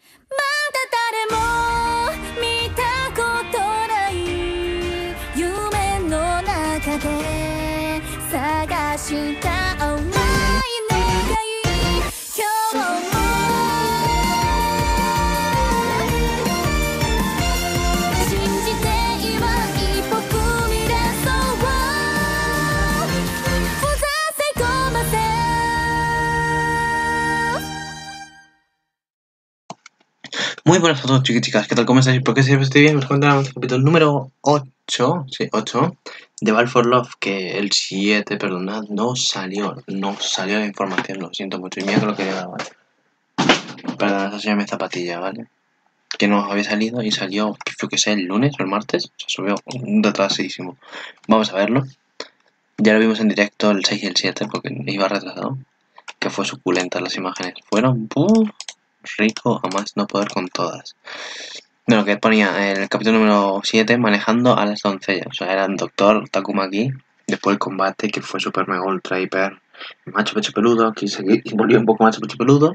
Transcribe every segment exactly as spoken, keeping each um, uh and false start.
Muy buenas a todos, chicos y chicas, ¿qué tal? ¿Cómo estáis? ¿Por qué siempre estoy bien? Os encontramos el capítulo número ocho, sí, ocho, de Ball for Love, que el siete, perdonad, no salió, no salió la información, lo siento mucho, y mira que lo quería dar, ¿vale? Perdón, esa mi zapatilla, ¿vale? Que no había salido y salió, creo que sea el lunes o el martes, o sea, subió un retrasadísimo. Vamos a verlo. Ya lo vimos en directo el seis y el siete, porque iba retrasado, que fue suculenta las imágenes. Fueron, ¡puf! Rico a más no poder con todas. Bueno, que ponía en el capítulo número siete, manejando a las doncellas. O sea, era el doctor Takumaki. Después el combate, que fue super mega ultra hiper macho pecho peludo. Aquí se volvió un poco macho pecho peludo.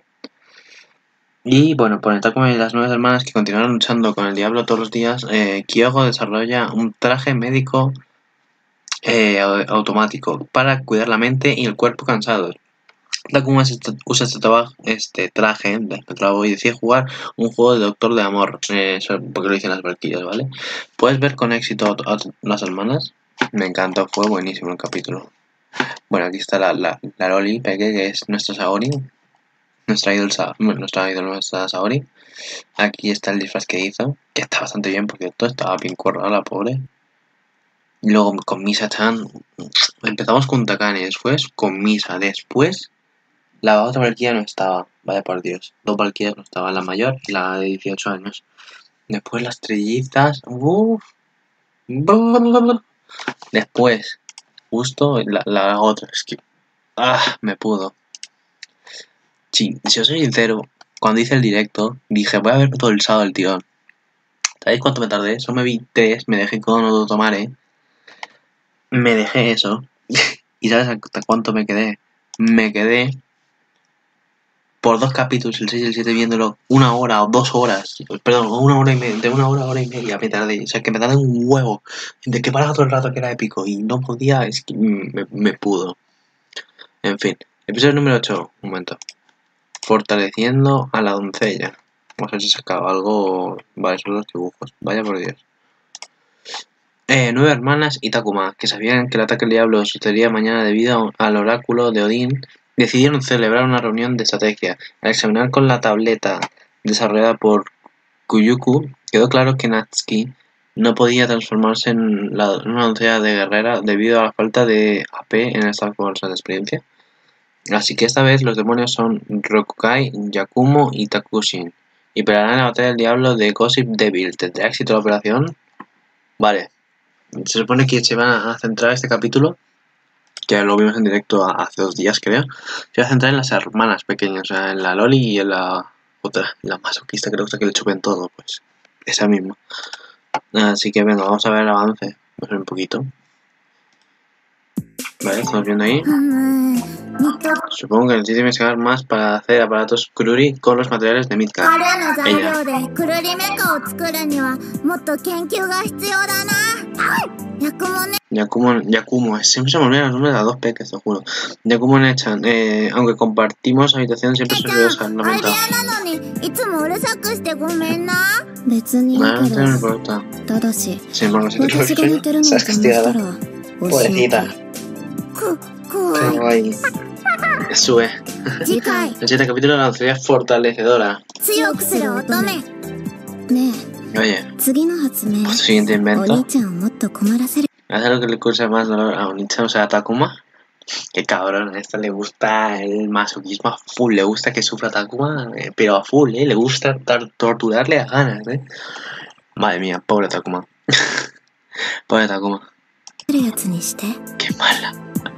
Y bueno, por el Takuma y las nueve hermanas que continuaron luchando con el diablo todos los días, eh, Kyogo desarrolla un traje médico eh, automático para cuidar la mente y el cuerpo cansados. Takuma usa este, este traje de trabajo y decide jugar un juego de Doctor de Amor, eh, porque lo dicen las Valkyrias, ¿vale? Puedes ver con éxito a, a las hermanas. Me encantó, fue buenísimo el capítulo. Bueno, aquí está la, la, la Loli Peque, que es nuestra Saori. Nuestra idol, bueno, nuestra idol, nuestra Saori. Aquí está el disfraz que hizo, que está bastante bien, porque todo estaba bien currado, la pobre. Y luego con Misa-chan, empezamos con Takane, después con Misa, después la otra Valkyria no estaba, vaya por Dios. Dos Valkyrias no estaban, la mayor y la de dieciocho años. Después las trillizas. Uff. Después, justo la, la otra. Es que. Ah, me pudo. Sí, si os soy sincero, cuando hice el directo, dije, voy a ver todo el sábado el tirón. ¿Sabéis cuánto me tardé? Solo me vi tres, me dejé con no tomar, ¿eh? Me dejé eso. ¿Y sabes hasta cuánto me quedé? Me quedé por dos capítulos, el seis y el siete, viéndolo una hora o dos horas, perdón, una hora y media, de una hora a hora y media me tardé, o sea, que me tardé un huevo, de que paraba todo el rato que era épico y no podía, es que me, me pudo. En fin, episodio número ocho, un momento. Fortaleciendo a la doncella. Vamos a ver si he sacado algo. Vale, son los dibujos, vaya por Dios. Eh, nueve hermanas y Takuma, que sabían que el ataque del diablo sucedería mañana debido al oráculo de Odín, decidieron celebrar una reunión de estrategia. Al examinar con la tableta desarrollada por Kuyuku, quedó claro que Natsuki no podía transformarse en, la, en una doncella de guerrera debido a la falta de A P en esta bolsa de experiencia. Así que esta vez los demonios son Rokukai, Yakumo y Takushin, y pelearán en la batalla del diablo de Gossip Devil. ¿Tendrá éxito la operación? Vale. Se supone que se van a centrar este capítulo, que lo vimos en directo hace dos días, creo. Se va a centrar en las hermanas pequeñas, o sea, en la Loli y en la otra, la masoquista, creo que le chupen todo, pues esa misma. Así que venga, vamos a ver el avance. Vamos a ver un poquito. Vale, estamos viendo ahí. Supongo que necesito investigar más para hacer aparatos Kururi con los materiales de Midgar. Ella. Yakumo, Yakumo, siempre se me olvidan los nombres de las dos peques, te juro. Yakumo Nechan, eh, aunque compartimos habitación, siempre soy curiosa, lamento. No, no me importa. Sin embargo, si te estás castigada. Pobrecita. Qué guay. Sube. El siguiente capítulo de la doncella fortalecedora. Oye, por su siguiente invento, hace lo que le causa más dolor a Onichan, o sea, a Takuma. Qué cabrón, a esta le gusta el masoquismo a full, le gusta que sufra Takuma, eh, pero a full, eh, le gusta torturarle a ganas, eh. Madre mía, pobre Takuma. Pobre Takuma. Qué mala.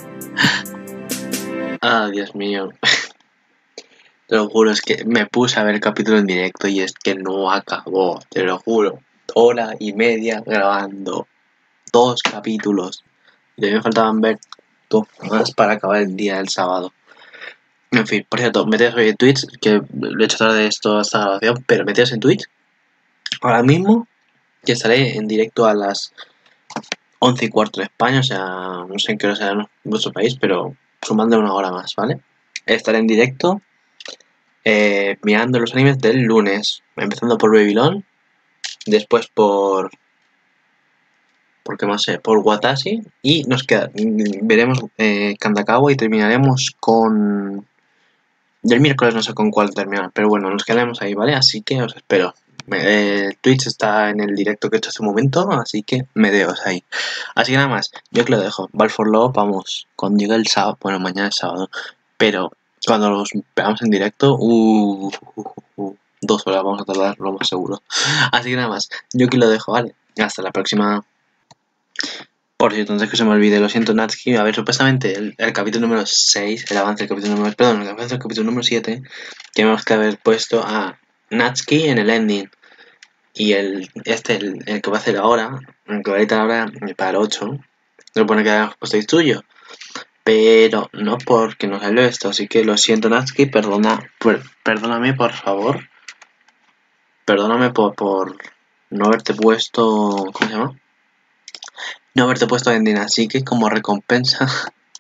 Ah, Dios mío. Te lo juro, es que me puse a ver el capítulo en directo y es que no acabó, te lo juro. Hora y media grabando dos capítulos. Y a mí me faltaban ver dos más para acabar el día del sábado. En fin, por cierto, meteos hoy en Twitch, que lo he hecho tarde esto esta grabación, pero meteos en Twitch ahora mismo, que estaré en directo a las once y cuarto de España, o sea, no sé en qué hora será en vuestro país, pero sumando una hora más, ¿vale? Estaré en directo eh, mirando los animes del lunes, empezando por Babylon, después por... ¿por qué más sé? Por Watashi, y nos queda, veremos eh, Kandakawa y terminaremos con... Del miércoles no sé con cuál terminar, pero bueno, nos quedaremos ahí, ¿vale? Así que os espero. Eh, Twitch está en el directo que he hecho hace un momento, así que me deos ahí. Así que nada más, yo que lo dejo. Ball for Love, vamos, cuando llegue el sábado, bueno, mañana es sábado, pero cuando los veamos en directo, uh, uh, uh, uh, dos horas vamos a tardar, lo más seguro. Así que nada más, yo que lo dejo, ¿vale? Hasta la próxima. Por cierto, antes que se me olvide, lo siento, Natsuki. A ver, supuestamente el, el capítulo número seis, el avance del capítulo número... Perdón, el avance del capítulo número siete, tenemos que haber puesto a Natsuki en el ending. Y el este, el, el que va a hacer ahora, el que va a editar ahora para el ocho, se supone que habíamos puesto tuyo. Pero no porque no salió esto, así que lo siento, Natsuki, perdona, per, perdóname, por favor. Perdóname por, por no haberte puesto... ¿Cómo se llama? No haberte puesto ending, así que como recompensa...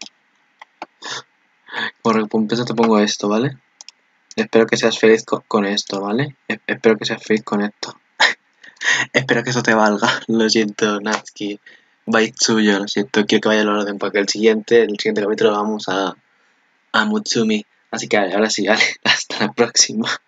Por recompensa te pongo esto, ¿vale? Espero que seas feliz con, con esto, ¿vale? E espero que seas feliz con esto. Espero que eso te valga. Lo siento, Natsuki. Bye suyo, lo siento. Quiero que vaya al orden porque el siguiente, el siguiente capítulo vamos a, a Mutsumi. Así que vale, ahora sí, vale. Hasta la próxima.